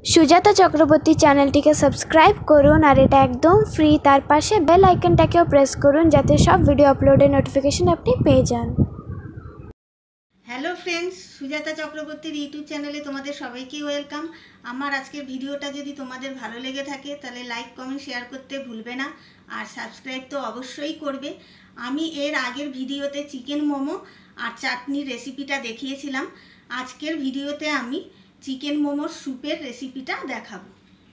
সুজাতা চক্রবর্তী চ্যানেলটিকে সাবস্ক্রাইব করুন আর এটা একদম ফ্রি। তার পাশে বেল আইকনটাকেও প্রেস করুন যাতে সব ভিডিও আপলোডের নোটিফিকেশন আপনি পেয়ে যান। হ্যালো ফ্রেন্ডস, সুজাতা চক্রবর্তীর ইউটিউব চ্যানেলে তোমাদের সবাইকে ওয়েলকাম। আমার আজকের ভিডিওটা যদি তোমাদের ভালো লেগে থাকে তাহলে লাইক কমেন্ট শেয়ার করতে ভুলবে না, আর সাবস্ক্রাইব তো অবশ্যই করবে। আমি এর আগের ভিডিওতে চিকেন মোমো আর চাটনির রেসিপিটা দেখিয়েছিলাম। আজকের ভিডিওতে আমি চিকেন মোমোর স্যুপের রেসিপিটা দেখাবো।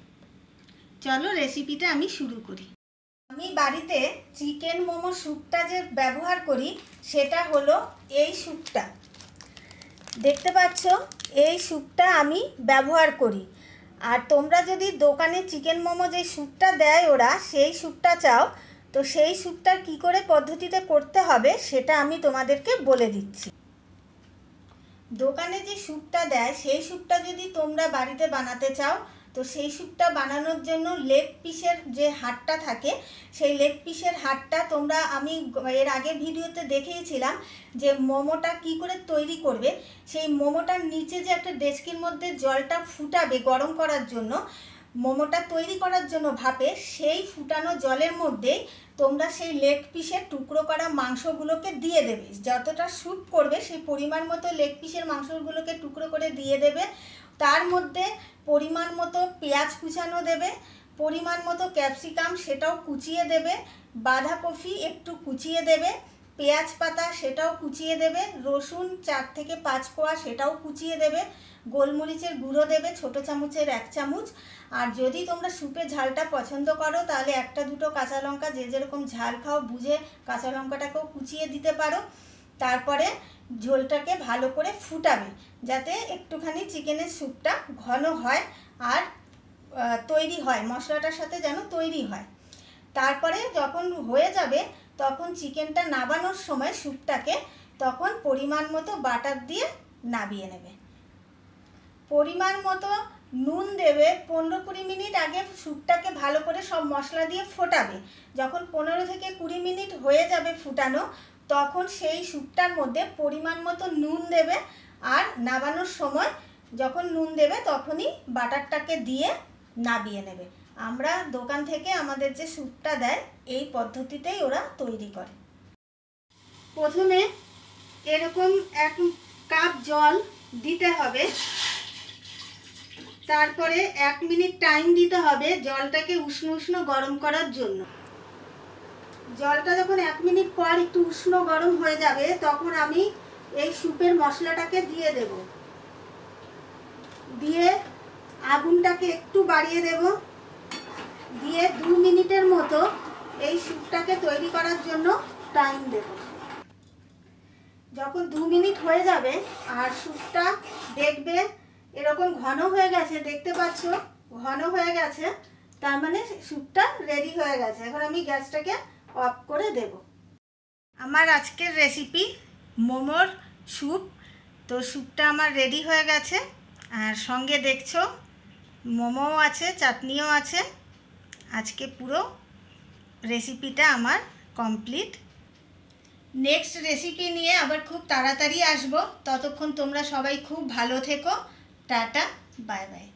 চলো রেসিপিটা আমি শুরু করি। আমি বাড়িতে চিকেন মোমো স্যুপটা যে ব্যবহার করি সেটা হলো এই স্যুপটা। দেখতে পাচ্ছ, এই স্যুপটা আমি ব্যবহার করি। আর তোমরা যদি দোকানে চিকেন মোমো যে স্যুপটা দেয় ওরা, সেই স্যুপটা চাও, তো সেই স্যুপটা কী করে পদ্ধতিতে করতে হবে সেটা আমি তোমাদেরকে বলে দিচ্ছি। দোকানে যে স্যুপটা দেয় সেই স্যুপটা যদি তোমরা বাড়িতে বানাতে চাও, তো সেই স্যুপটা বানানোর জন্য লেগ পিসের যে হাড়টা থাকে, সেই লেগ পিসের হাড়টা তোমরা, আমি এর আগের ভিডিওতে দেখিয়েছিলাম যে মোমোটা কি করে তৈরি করবে। সেই মোমোটার নিচে যে একটা ডেচকির মধ্যে জলটা ফুটাবে গরম করার জন্য, মোমোটা তৈরি করার জন্য ভাপে, সেই ফুটানো জলের মধ্যেই তোমরা সেই লেগ পিসের টুকরো করা মাংসগুলোকে দিয়ে দেবে। যতটা স্যুপ করবে সেই পরিমাণ মতো লেগ পিসের মাংসগুলোকে টুকরো করে দিয়ে দেবে। তার মধ্যে পরিমাণ মতো পেঁয়াজ কুচানো দেবে, পরিমাণ মতো ক্যাপসিকাম সেটাও কুচিয়ে দেবে, বাঁধাকপি একটু কুচিয়ে দেবে, পেঁয়াজ পাতা সেটাও কুচিয়ে দেবে, রসুন 4 থেকে 5 কোয়া সেটাও কুচিয়ে দেবে, গোলমরিচের গুঁড়ো দেবে ছোটো চামচের 1 চামচ। আর যদি তোমরা স্যুপে ঝালটা পছন্দ করো তাহলে 1-2 কাঁচা লঙ্কা, যে যেরকম ঝাল খাও বুঝে কাঁচা লঙ্কাটাকেও কুচিয়ে দিতে পারো। তারপরে ঝোলটাকে ভালো করে ফুটাবে যাতে একটুখানি চিকেনের স্যুপটা ঘন হয় আর তৈরি হয়, মশলাটার সাথে যেন তৈরি হয়। তারপরে যখন হয়ে যাবে তখন চিকেনটা নাবানোর সময় স্যুপটাকে তখন পরিমাণ মতো বাটার দিয়ে নাবিয়ে নেবে। পরিমাণ মতো নুন দেবে। 15-20 মিনিট আগে স্যুপটাকে ভালো করে সব মশলা দিয়ে ফোটাবে। যখন 15 থেকে 20 মিনিট হয়ে যাবে ফুটানো, তখন সেই স্যুপটার মধ্যে পরিমাণ মতো নুন দেবে। আর নাবানোর সময় যখন নুন দেবে তখনই বাটারটাকে দিয়ে নাবিয়ে নেবে। আমরা দোকান থেকে আমাদের যে স্যুপটা দেয় এই পদ্ধতিতেই ওরা তৈরি করে। প্রথমে এরকম 1 কাপ জল দিতে হবে, তারপরে 1 মিনিট টাইম দিতে হবে জলটাকে উষ্ণ উষ্ণ গরম করার জন্য। জলটা যখন 1 মিনিট পর একটু উষ্ণ গরম হয়ে যাবে তখন আমি এই স্যুপের মশলাটাকে দিয়ে দেব। দিয়ে আগুনটাকে একটু বাড়িয়ে দেব, দিয়ে 2 মিনিটের মতো এই স্যুপটাকে তৈরি করার জন্য টাইম দেব। যখন 2 মিনিট হয়ে যাবে আর স্যুপটা দেখবে এরকম ঘন হয়ে গেছে, দেখতে পাচ্ছ ঘন হয়ে গেছে, তার মানে স্যুপটা রেডি হয়ে গেছে। এখন আমি গ্যাসটাকে অফ করে দেব। আমার আজকের রেসিপি মোমোর স্যুপ। তো স্যুপটা আমার রেডি হয়ে গেছে, আর সঙ্গে দেখছো মোমোও আছে, চাটনিও আছে। আজকে পুরো রেসিপিটা আমার কমপ্লিট। নেক্সট রেসিপি নিয়ে আবার খুব তাড়াতাড়ি আসবো। ততক্ষণ তোমরা সবাই খুব ভালো থেকো। Tata, bye by.